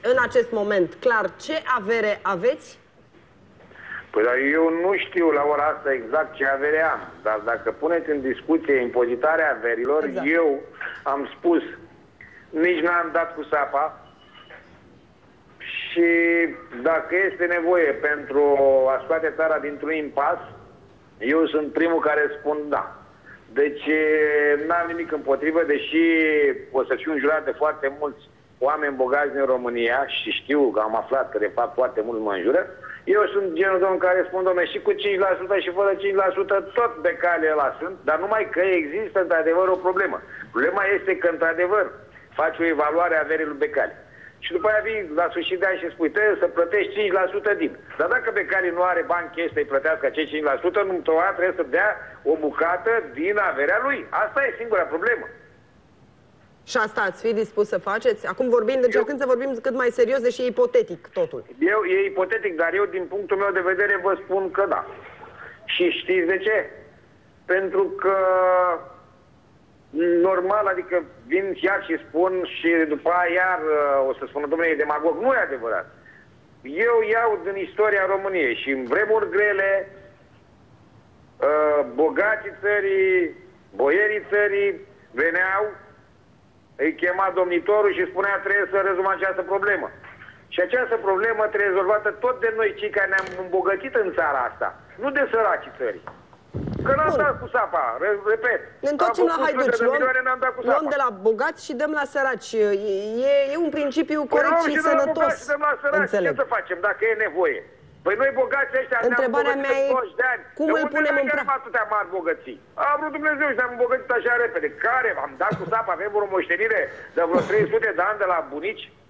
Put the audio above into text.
în acest moment clar ce avere aveți? Păi dar eu nu știu la ora asta exact ce avere am, dar dacă puneți în discuție impozitarea averilor, exact. Eu am spus, nici n-am dat cu sapa și dacă este nevoie pentru a scoate țara dintr-un impas, eu sunt primul care spun da. Deci n-am nimic împotrivă, deși o să fiu înjurat de foarte mulți oameni bogați din România și știu că am aflat că de fapt foarte mult mă înjură. Eu sunt genul domn care spun, domnule, și cu 5% și fără 5% tot de cale ăla sunt, dar numai că există într-adevăr o problemă. Problema este că într-adevăr faci o evaluare a averii lui Becali. Și după aia vii la sfârșit de an și spui, trebuie să plătești 5% din. Dar dacă Becali nu are bani cash să-i plătească acei 5%, nu trebuie să dea o bucată din averea lui. Asta e singura problemă. Și asta ați fi dispus să faceți? Acum încercând să vorbim cât mai serios, deși e ipotetic totul. E ipotetic, dar eu din punctul meu de vedere vă spun că da. Și știți de ce? Pentru că normal, adică vin iar și spun și după aia iar o să spună, domnule, e demagog. Nu e adevărat. Eu iau din istoria României și în vremuri grele bogații țării, boierii țării veneau, îi chema domnitorul și spunea trebuie să rezolvăm această problemă. Și această problemă trebuie rezolvată tot de noi cei care ne-am îmbogățit în țara asta, nu de săracii țării. Că n-am dat cu sapa, repet. Ne întoarcem la haiduci, luăm de la bogați și dăm la săraci. E un principiu corect și sănătos. Și dăm la săraci, ce să facem dacă e nevoie? Păi noi bogații ăștia întrebarea mea e, cum îl punem în practică? Atâtea mari bogății. A vrut Dumnezeu și ne-am îmbogățit așa repede. Care? Am dat cu sapa, avem vreo moștenire de vreo 300 de ani de la bunici?